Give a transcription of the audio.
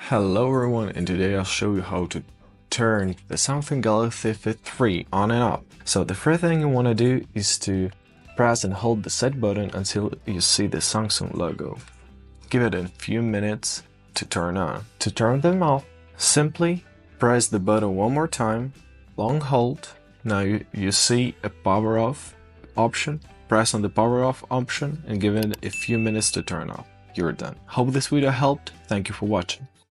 Hello everyone, and today I'll show you how to turn the Samsung Galaxy Fit 3 on and off. So the first thing you want to do is to press and hold the set button until you see the Samsung logo. Give it a few minutes to turn on. To turn them off, simply press the button one more time, long hold. Now you see a power off option. Press on the power off option and give it a few minutes to turn off. You're done. Hope this video helped. Thank you for watching.